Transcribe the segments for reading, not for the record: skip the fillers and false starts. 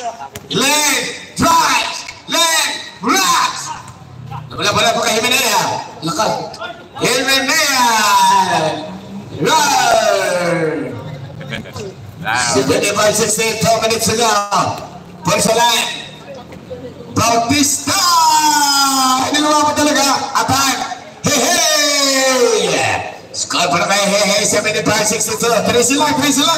Lane, drive, lane, right. Bola po kay Jimenea. Lakad. Jimenea. Run. 65-16, 2 minutes ago. Pulsa line. Bautista. Niluwa mo talaga. Attack. Hey. Score para kay Hey. 75-62. 3 silang.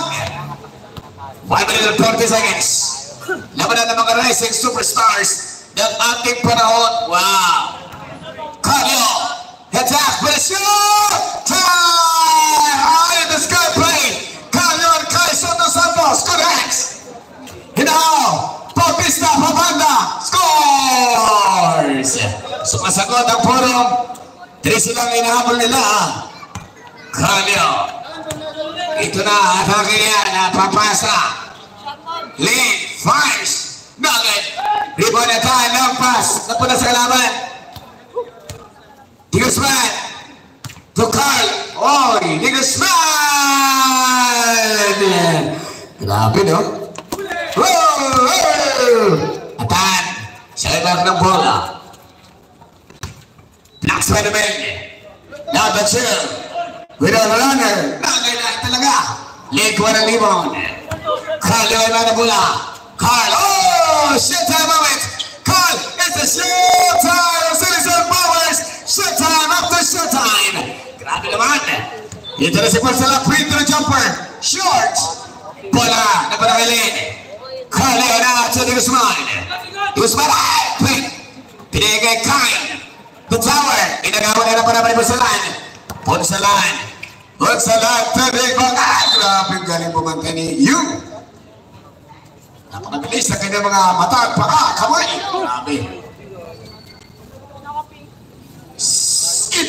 5 minutes and 40 seconds. Labanan ng mga rising superstars ng ating panahon. Wow! Carlo! Attack! Pressure! Time! High in the sky plane! Carlo and Kai Soto Santos! Correct! Hinaw! Bautista! Pabanda! Scores! Sumasagot ang forum. 3 silang inahabol nila. Carlo! Ito na, atake yan, napapasa. Lane, fires, nugget. Rebound na tayo, long pass. Napuna sa kalaban. Di Guzman. To Carl. Oy, Di Guzman. Grabe, no? Atan, siya lang ng bola. Black Spider-Man. Now the chill. Without a runner. Nugget na talaga. Lane ko na rebound. Carl, yung mga bola. Carl, oh! Showtime moment! Carl, it's a showtime! Citizen Powers! Showtime after showtime! Grabe naman! Ito na si Marcela, free throw jumper. Short! Bola, napanangilin. Carl, yun na sa Guzman. Guzman, ay! Pinigay kay Kyle. The tower. Inagawa na naman sa line. Ponsalan. Ponsalan, tabi ko. Grabe galing bumantay ni you. Napakabilis na kanyang mga mata at paka, kamay. Grabe. Ito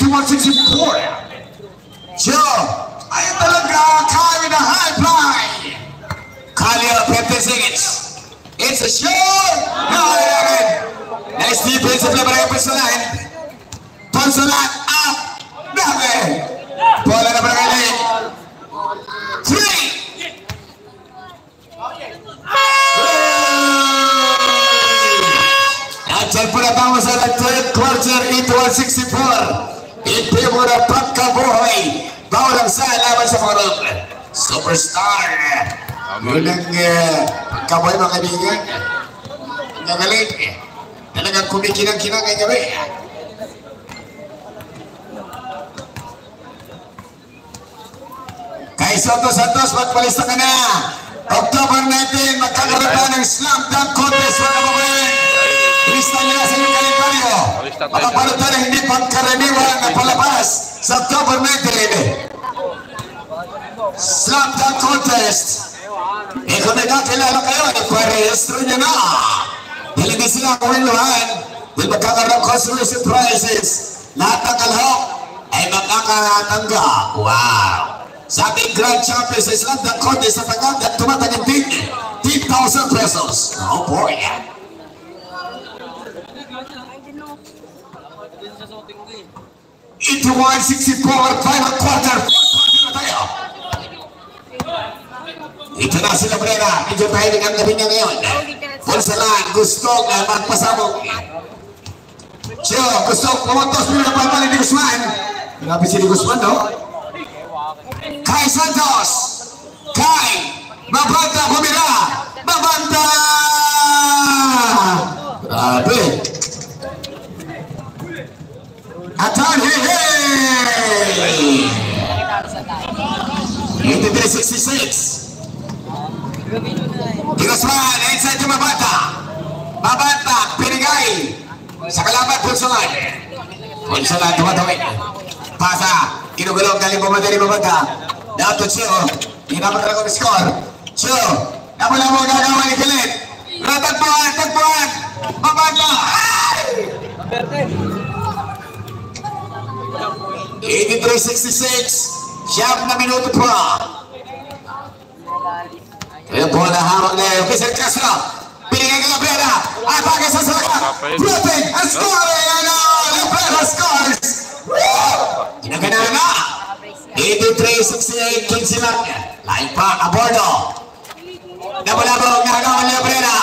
164. Joe, ay talaga, kaya na high fly. Kalio, 50 seconds. It's a shot. Nice defensive play para yung Ponsalan. Ponsalan, up. Grabe. Bola na para kayo. 3. At po na tama sa third quarter, 8-1-64. Ito mo na pagkabuhay. Bawal ang saan laban sa forum. Superstar. Yun ang pagkabuhay mga kaibigan. Nagalit. Talagang kumikinang-kinang ngayong gabi. Kay Soto Santos, magpalista ka na. October 19, magkakaroon pa ng slam dunk contest mga kababayan. Lista nila sa inyong kalendaryo. Makapanood na hindi pagkaraniwan na palabas sa October 19. Slam dunk contest. E kung nagkakilala kayo, iparehistro nyo na. Dahil hindi sila kumiluhan. Dahil magkakaroon consolation prizes. Lahat ng kalahok ay makakatanggap. Wow! Sa ating Grand Champions sa Slam Dunk Contest sa Tagandag, tumatagin din 10,000 pesos. Oh boy! 81-64, final quarter. Na tayo. Ito na sila Brera. Medyo tahimik ang gabi niya ngayon. Ponsalan, gusto na magpasabog. Siyo, gusto pumuntos mo na pagpalin ni Guzman. Grabe si Guzman, no? Kai Santos! Kai! Mabanta, pumira! Mabanta! Grabe! Atan, hey! 83-66. Guzman, inside yung Mabanta. Mabanta, pinigay. Sa kalaban, Ponsalan. Ponsalan, tumatawid. Pasa, kinugulong galing pumunta ni Mabanta. Dato Chio, hindi naman talaga ang score. Chio, napala mo gagawa ni Kilit. Tagpuan! Mabanta! 83-66. Siyam na minuto pa. Kaya po na hawak na yung Kisser Castro. Pinigay ka Labrera. Atake sa salaka. Flipping and scoring. Labrera scores. Kinagana na. 83-68. King Silang. Lain pa. Abordo. Nabalabog. Nakagawa ni Labrera.